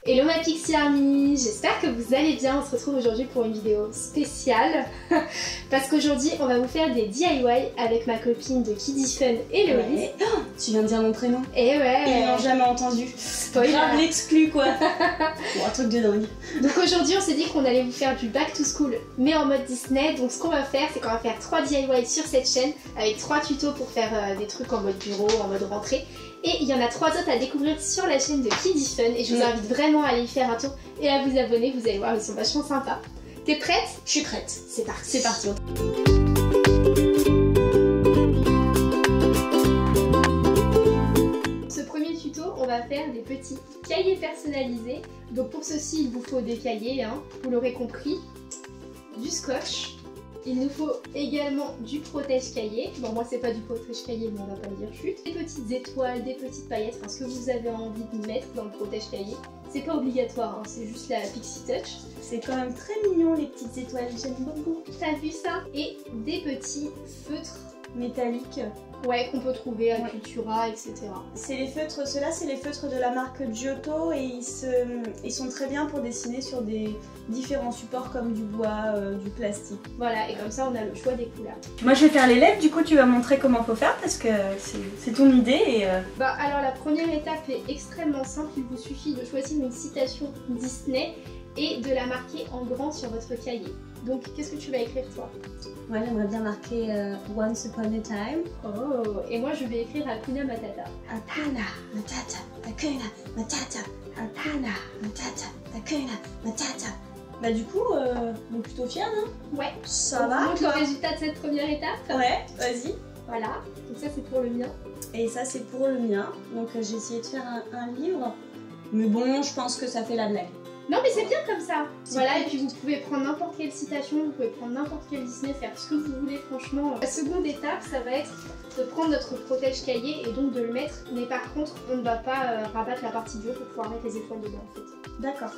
Hello ma Pixie Army, j'espère que vous allez bien. On se retrouve aujourd'hui pour une vidéo spéciale parce qu'aujourd'hui on va vous faire des DIY avec ma copine de Kiddy Fun, Héloïse. Ouais. Oh, tu viens de dire mon prénom. Et ouais. Ils l'ont jamais entendu. Spoiler. Grave l'exclu quoi. Bon, un truc de dingue. Donc aujourd'hui on s'est dit qu'on allait vous faire du back to school mais en mode Disney. Donc ce qu'on va faire c'est qu'on va faire 3 DIY sur cette chaîne avec 3 tutos pour faire des trucs en mode bureau, en mode rentrée. Et il y en a 3 autres à découvrir sur la chaîne de Kiddy Fun et je vous invite vraiment à aller y faire un tour et à vous abonner, vous allez voir, ils sont vachement sympas. T'es prête? Je suis prête. C'est parti. C'est parti. Ce premier tuto, on va faire des petits cahiers personnalisés. Donc pour ceci, il vous faut des cahiers, hein, vous l'aurez compris, du scotch. Il nous faut également du protège-cahier. Bon, moi c'est pas du protège-cahier, mais on va pas le dire chute. Des petites étoiles, des petites paillettes, enfin ce que vous avez envie de mettre dans le protège-cahier. C'est pas obligatoire, hein, c'est juste la Pixie Touch. C'est quand même très mignon les petites étoiles, j'aime beaucoup. T'as vu ça? Et des petits feutres métalliques. Ouais, qu'on peut trouver à Cultura, etc. C'est les feutres, ceux-là c'est les feutres de la marque Giotto et ils sont très bien pour dessiner sur des différents supports comme du bois, du plastique. Voilà, et comme ça on a le choix des couleurs. Moi je vais faire les lèvres, du coup tu vas montrer comment faut faire parce que c'est ton idée et... Bah alors la première étape est extrêmement simple, il vous suffit de choisir une citation Disney et de la marquer en grand sur votre cahier. Donc qu'est-ce que tu vas écrire toi? Moi j'aimerais bien marquer Once Upon a Time. Oh, et moi je vais écrire Hakuna Matata. Hakuna Matata, Hakuna Matata, Hakuna Matata, Hakuna Matata. Bah du coup, on est plutôt fiers, non? Ouais. Ça on va. vous montre le résultat de cette première étape. Ouais, vas-y. Voilà, donc ça c'est pour le mien. Et ça c'est pour le mien. Donc j'ai essayé de faire un livre. Mais bon, je pense que ça fait la blague. Non mais c'est bien comme ça. Voilà, et puis vous pouvez prendre n'importe quelle citation, vous pouvez prendre n'importe quel Disney, faire ce que vous voulez franchement. La seconde étape, ça va être de prendre notre protège-cahier et donc de le mettre. Mais par contre, on ne va pas rabattre la partie dure pour pouvoir mettre les étoiles dedans en fait. D'accord.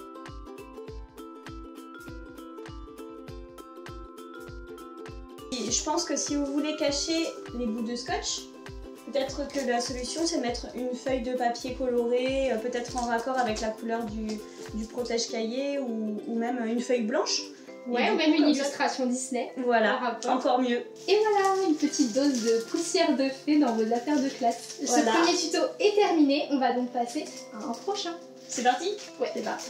Et je pense que si vous voulez cacher les bouts de scotch, peut-être que la solution c'est de mettre une feuille de papier colorée, peut-être en raccord avec la couleur du protège-cahier ou même une feuille blanche. Ouais, ou même une illustration Disney. Voilà, encore mieux. Et voilà, une petite dose de poussière de fée dans vos affaires de classe. Voilà. Ce premier tuto est terminé, on va donc passer à un prochain. C'est parti? Ouais, c'est parti.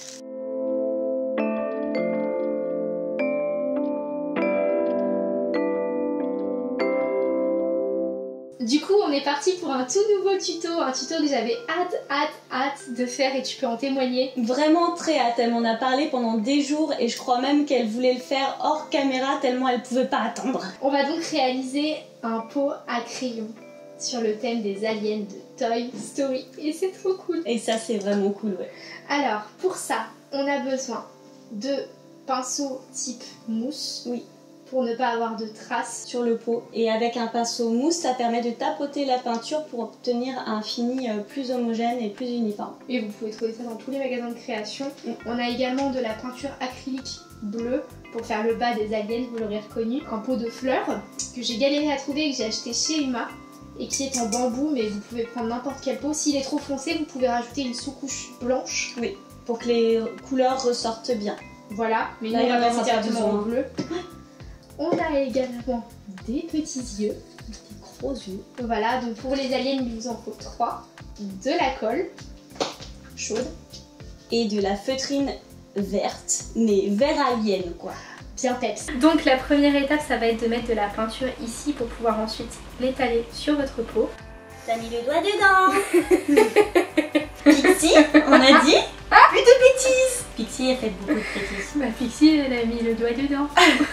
Du coup, on est parti pour un tout nouveau tuto, un tuto que j'avais hâte de faire et tu peux en témoigner. Vraiment très hâte, elle m'en a parlé pendant des jours et je crois même qu'elle voulait le faire hors caméra tellement elle pouvait pas attendre. On va donc réaliser un pot à crayon sur le thème des aliens de Toy Story et c'est trop cool. Et ça c'est vraiment cool, ouais. Alors, pour ça, on a besoin de pinceaux type mousse. Oui. Pour ne pas avoir de traces sur le pot. Et avec un pinceau mousse, ça permet de tapoter la peinture pour obtenir un fini plus homogène et plus uniforme. Et vous pouvez trouver ça dans tous les magasins de création. On a également de la peinture acrylique bleue pour faire le bas des aliens, vous l'aurez reconnu. Un pot de fleurs que j'ai galéré à trouver et que j'ai acheté chez Uma et qui est en bambou, mais vous pouvez prendre n'importe quel pot. S'il est trop foncé, vous pouvez rajouter une sous-couche blanche. Oui, pour que les couleurs ressortent bien. Voilà, mais nous on va passer directement en bleu. On a également des petits yeux, des gros yeux. Voilà, donc pour les aliens, il vous en faut 3. De la colle chaude. Et de la feutrine verte, mais vert alien quoi. Bien peps. Donc la première étape, ça va être de mettre de la peinture ici pour pouvoir ensuite l'étaler sur votre peau. T'as mis le doigt dedans. Pixie, on a dit plus de bêtises. Pixie, elle fait beaucoup de bêtises. Bah Pixie, elle a mis le doigt dedans.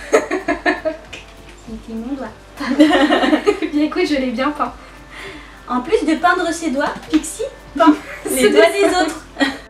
C'était mon doigt. Bien écoute, je l'ai bien peint. En plus de peindre ses doigts, Pixie peint les doigts des autres.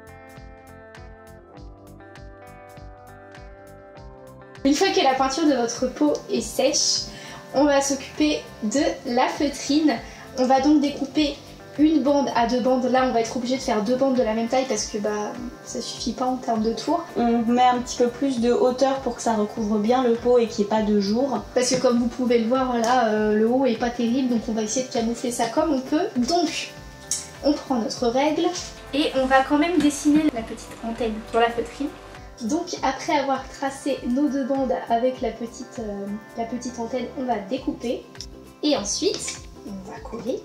Une fois que la peinture de votre peau est sèche, on va s'occuper de la feutrine. On va donc découper une bande à 2 bandes. Là, on va être obligé de faire 2 bandes de la même taille parce que ça suffit pas en termes de tour. On met un petit peu plus de hauteur pour que ça recouvre bien le pot et qu'il n'y ait pas de jour. Parce que comme vous pouvez le voir, là, le haut est pas terrible, donc on va essayer de camoufler ça comme on peut. Donc, on prend notre règle Et on va quand même dessiner la petite antenne sur la feutrine. Donc après avoir tracé nos deux bandes avec la petite antenne, on va découper. Et ensuite, on va coller.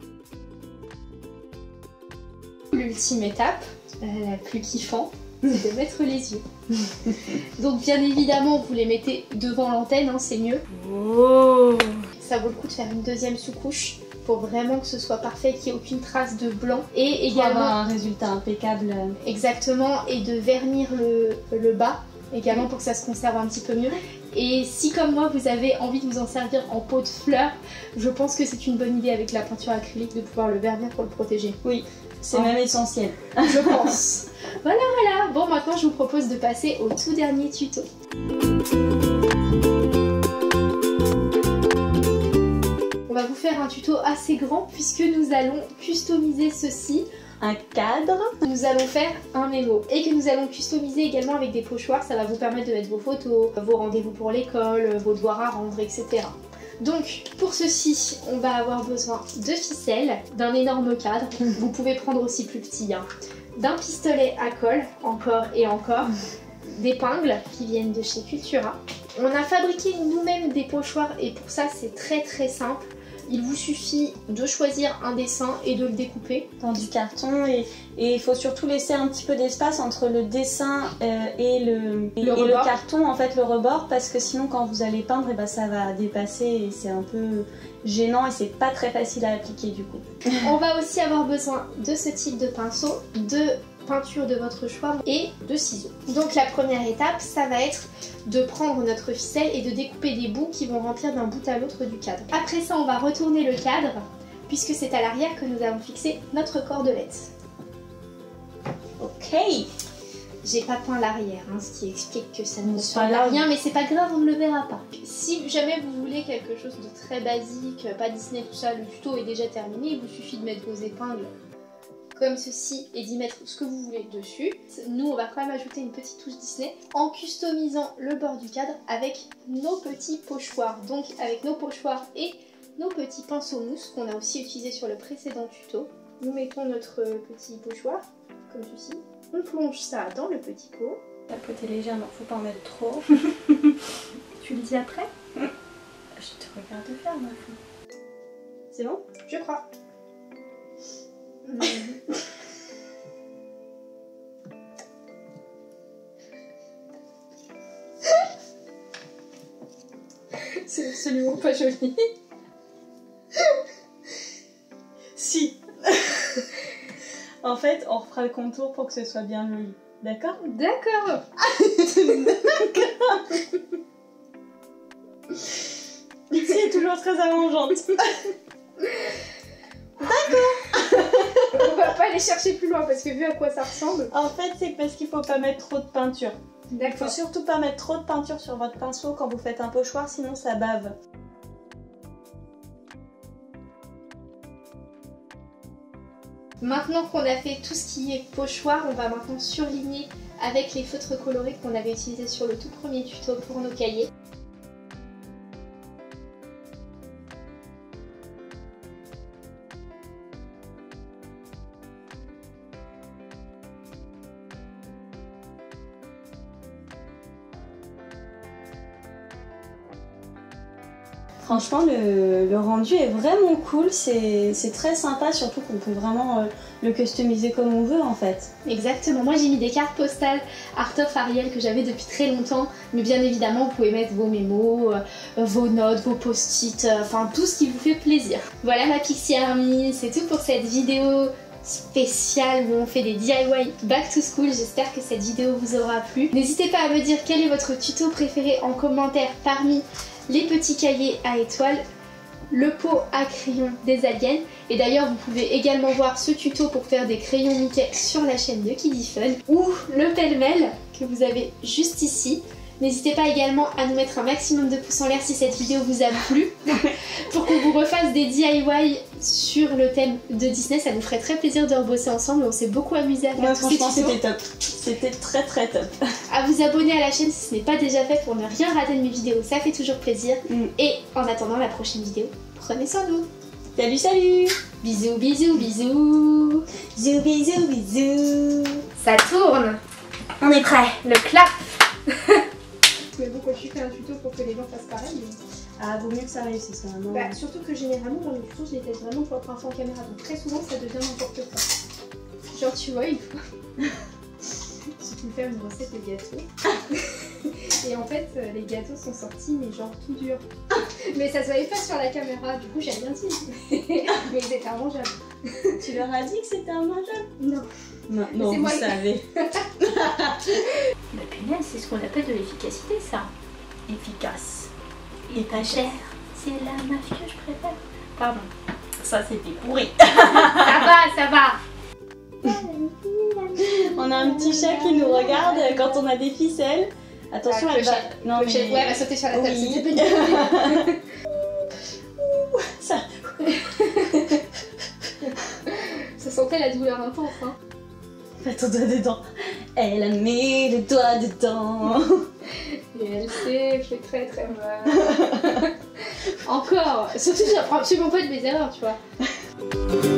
L'ultime étape, la plus kiffante, c'est de mettre les yeux. Donc bien évidemment, vous les mettez devant l'antenne, hein, c'est mieux. Oh. Ça vaut le coup de faire une deuxième sous-couche pour vraiment que ce soit parfait, qu'il n'y ait aucune trace de blanc. Et également pour avoir un résultat impeccable. Exactement, et de vernir le bas également pour que ça se conserve un petit peu mieux. Et si comme moi vous avez envie de vous en servir en pot de fleurs, je pense que c'est une bonne idée avec la peinture acrylique de pouvoir le vernir pour le protéger. Oui, c'est même essentiel. Je pense. Voilà. Bon, maintenant je vous propose de passer au tout dernier tuto. On va vous faire un tuto assez grand puisque nous allons customiser ceci. Un cadre. Nous allons faire un mémo et que nous allons customiser également avec des pochoirs. Ça va vous permettre de mettre vos photos, vos rendez-vous pour l'école, vos devoirs à rendre, etc. Donc pour ceci, on va avoir besoin de ficelles, d'un énorme cadre. Vous pouvez prendre aussi plus petit, hein. D'un pistolet à colle, encore et encore, d'épingles qui viennent de chez Cultura. On a fabriqué nous-mêmes des pochoirs et pour ça c'est très simple. Il vous suffit de choisir un dessin et de le découper dans du carton et il faut surtout laisser un petit peu d'espace entre le dessin et le carton, en fait le rebord, parce que sinon quand vous allez peindre, et ben, ça va dépasser et c'est un peu gênant et c'est pas très facile à appliquer du coup. On va aussi avoir besoin de ce type de pinceau, de peinture de votre choix et de ciseaux. Donc la première étape, ça va être de prendre notre ficelle et de découper des bouts qui vont remplir d'un bout à l'autre du cadre. Après ça, on va retourner le cadre puisque c'est à l'arrière que nous avons fixé notre cordelette. Ok. J'ai pas peint l'arrière, hein, ce qui explique que ça ne ressemble à rien, mais c'est pas grave, on ne le verra pas. Si jamais vous voulez quelque chose de très basique, pas Disney, tout ça, le tuto est déjà terminé, il vous suffit de mettre vos épingles comme ceci et d'y mettre ce que vous voulez dessus. Nous, on va quand même ajouter une petite touche Disney en customisant le bord du cadre avec nos petits pochoirs. Donc avec nos pochoirs et nos petits pinceaux mousse qu'on a aussi utilisé sur le précédent tuto. Nous mettons notre petit pochoir comme ceci. On plonge ça dans le petit pot. Tapoter légèrement, faut pas en mettre trop. Tu le dis après? Je te regarde faire, ma fille. C'est bon? Je crois. C'est absolument pas joli. Si. En fait, on refera le contour pour que ce soit bien joli. D'accord? D'accord. Pixie est toujours très arrangeante. On va pas aller chercher plus loin parce que vu à quoi ça ressemble. En fait, c'est parce qu'il faut pas mettre trop de peinture. D'accord. Il faut surtout pas mettre trop de peinture sur votre pinceau quand vous faites un pochoir, sinon ça bave. Maintenant qu'on a fait tout ce qui est pochoir, on va maintenant surligner avec les feutres colorés qu'on avait utilisés sur le tout premier tuto pour nos cahiers. Franchement, le rendu est vraiment cool, c'est très sympa, surtout qu'on peut vraiment le customiser comme on veut en fait. Exactement, moi j'ai mis des cartes postales Art of Ariel que j'avais depuis très longtemps, mais bien évidemment vous pouvez mettre vos mémos, vos notes, vos post-it, enfin tout ce qui vous fait plaisir. Voilà ma Pixie Army, c'est tout pour cette vidéo spéciale où on fait des DIY back to school. J'espère que cette vidéo vous aura plu. N'hésitez pas à me dire quel est votre tuto préféré en commentaire parmi les petits cahiers à étoiles, le pot à crayon des aliens. Et d'ailleurs vous pouvez également voir ce tuto pour faire des crayons Mickey sur la chaîne de Kiddy Fun, ou le pêle-mêle que vous avez juste ici. N'hésitez pas également à nous mettre un maximum de pouces en l'air si cette vidéo vous a plu pour qu'on vous refasse des DIY sur le thème de Disney. Ça nous ferait très plaisir de rebosser ensemble. On s'est beaucoup amusé à faire tous ces tutos. C'était top. C'était très top. À vous abonner à la chaîne si ce n'est pas déjà fait pour ne rien rater de mes vidéos. Ça fait toujours plaisir. Et en attendant la prochaine vidéo, prenez soin de vous. Salut. Bisous, bisous, bisous. Bisous, bisous, bisous. Ça tourne. On est prêt. Le clap. Mais bon, quand tu fais un tuto pour que les gens fassent pareil. Ah, vaut mieux que ça réussisse quand même. Bah, surtout que généralement, dans les tutos, je les teste vraiment pour la première fois en caméra. Donc très souvent, ça devient n'importe quoi. Genre, tu vois, une fois, j'ai pu faire une recette de gâteaux. Et en fait, les gâteaux sont sortis, mais genre tout dur. Mais ça se voyait pas sur la caméra, du coup, j'ai rien dit. Mais ils étaient immangeables. Tu leur as dit que c'était immangeable? Non. Non, vous savez. La punaise, c'est ce qu'on appelle de l'efficacité, ça. Efficace. Et pas cher. C'est la mafia que je préfère. Pardon. Ça, c'était pourri. Ça va. On a un petit chat qui nous regarde quand on a des ficelles. Attention, elle va... Non, mais... Ouais, elle va sauter sur la table. Oui. Ça... Ça sentait la douleur intense, hein. Mets ton doigt dedans. Elle a mis le doigt dedans. Et elle s'est fait très très mal. Encore. Surtout, j'apprends absolument pas de mes erreurs, tu vois.